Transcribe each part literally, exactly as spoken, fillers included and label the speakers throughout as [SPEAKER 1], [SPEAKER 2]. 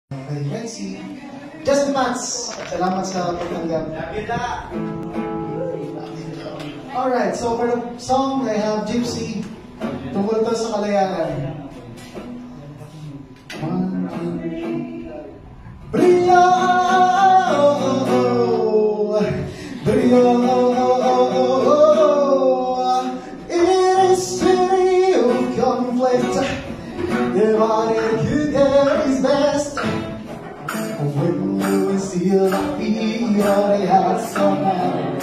[SPEAKER 1] Let's see. Just Mats, salamat sa pagtanggap. Alright, so for the song, I have Gypsy. Tungkol to sa kalayaan. One, two, three. Brio! Brio! It is city of conflict. Divided you there is best. When you still feel the hearts of man,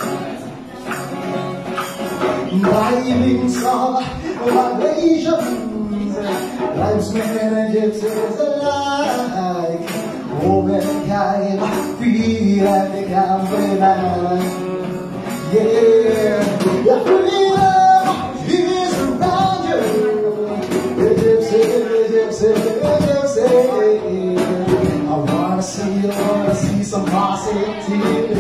[SPEAKER 1] driving some vibrations, tribesmen and gypsies alike, overcame, feel like the company. Yeah, your freedom is around you. The gypsy, the gypsy, the gypsy. I wanna see, I wanna see some positivity.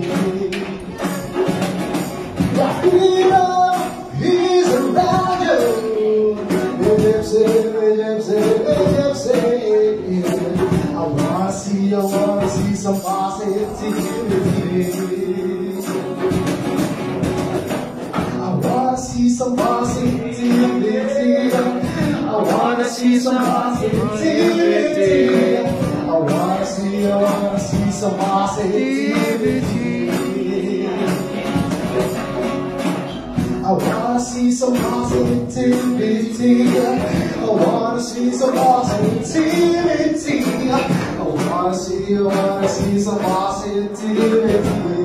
[SPEAKER 1] Your freedom is around you. The gypsy, the gypsy, the gypsy. I wanna see, I wanna see some positivity. I wanna see some positivity. I wanna see some positivity. I wanna see, I wanna see some positivity. I wanna see some positivity. I wanna see some positivity. I wanna see, I wanna see some positivity.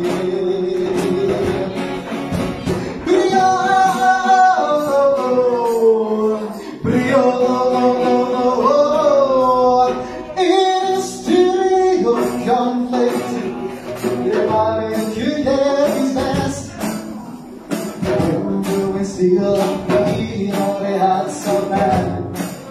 [SPEAKER 1] Conflict, dividing you there is best. When you still be on the hearts of man,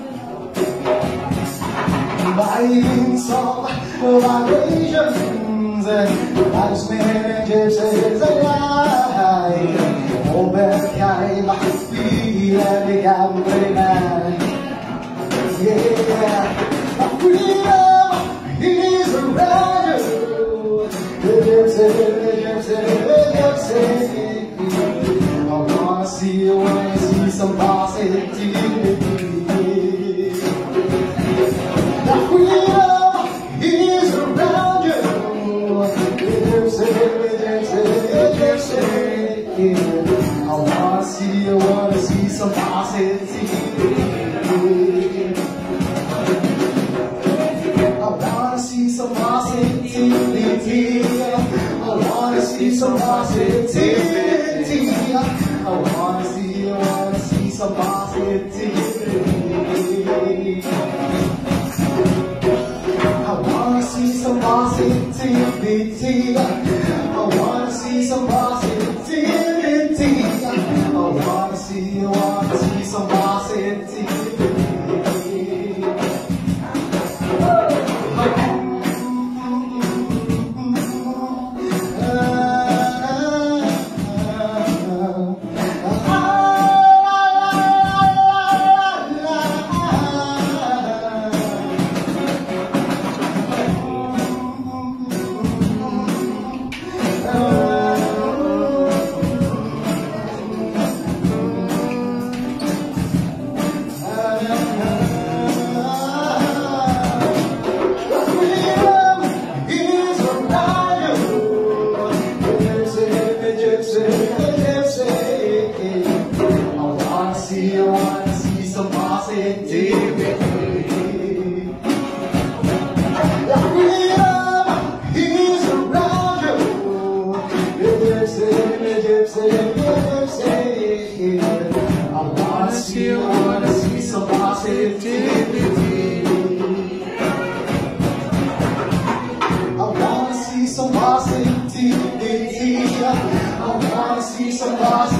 [SPEAKER 1] buying some vibrations, tribesmen and gypsies alike, overcame, feel like the company man. Yeah, freedom is around you. The gypsy, the gypsy, the gypsy. I wanna see, I wanna see some positivity. The freedom is around you. The gypsy, the gypsy, the gypsy. I wanna see, I wanna see some positivity. Some positivity. I wanna see some positivity. I wanna see, I wanna see some positivity. I wanna see some positivity. I wanna see some positivity. I wanna see, I wanna see some positivity. I wanna see some positivity. The freedom is around you. The gypsy, the gypsy, the gypsy. I wanna see, I wanna see some positivity. I wanna see some positivity. I wanna see some positivity.